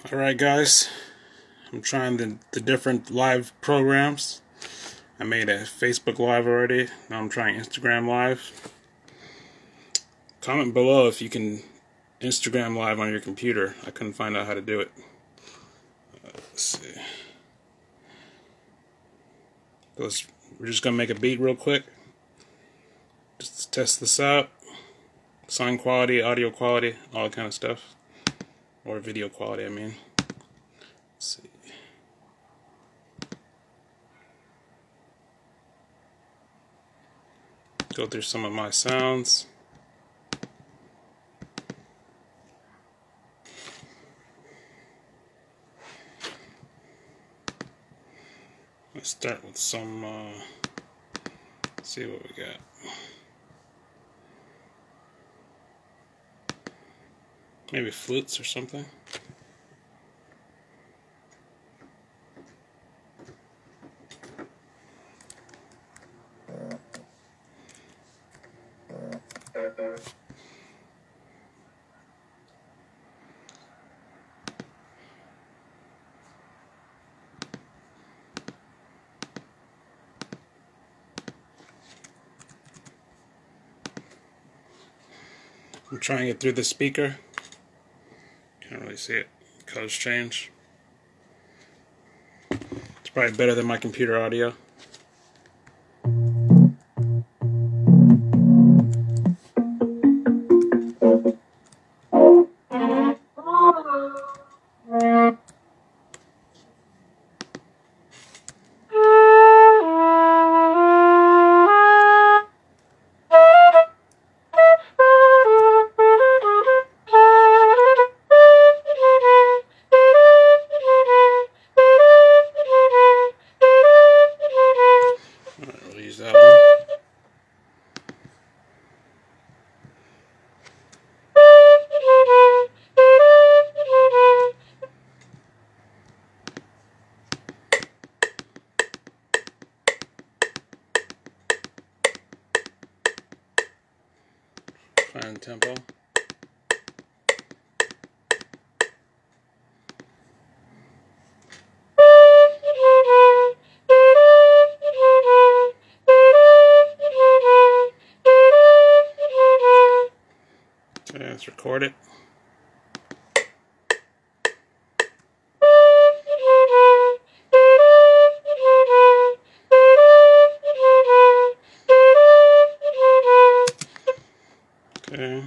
Alright guys, I'm trying the different live programs. I made a Facebook Live already, now I'm trying Instagram Live. Comment below if you can Instagram Live on your computer. I couldn't find out how to do it. Let's see. We're just going to make a beat real quick. Just to test this out. Sound quality, audio quality, all that kind of stuff. Or video quality, I mean. Let's see. Go through some of my sounds. Let's start with some, let's see what we got. Maybe flutes or something. I'm trying it through the speaker. Can't really see it. Colors change. It's probably better than my computer audio. That one. Find tempo. Okay, let's record it. Okay.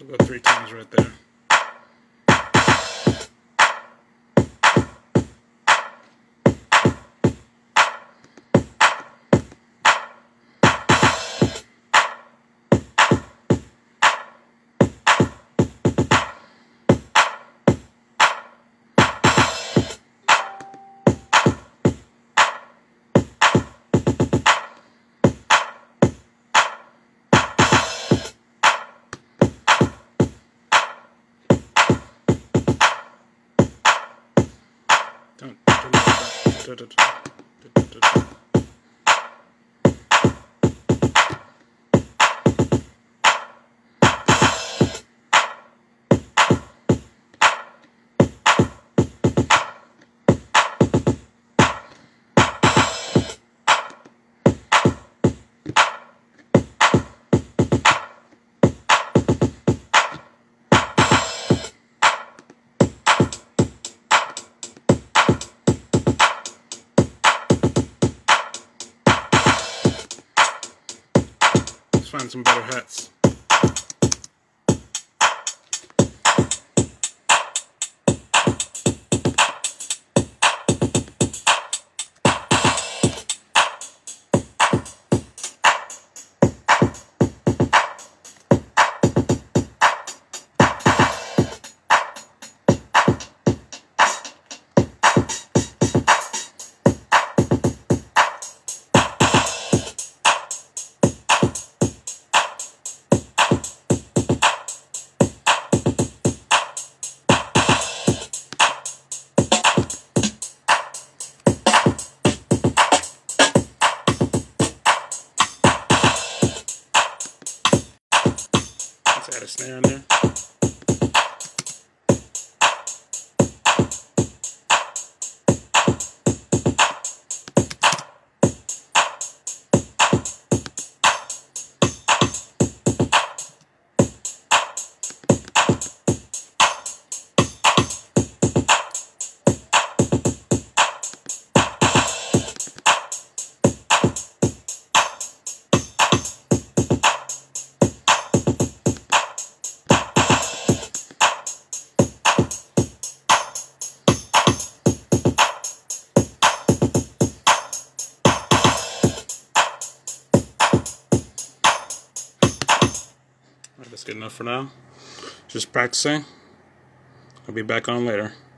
Go 3 times right there. Let's find some better hats. Let's add a snare in there. That's good enough for now. Just practicing. I'll be back on later.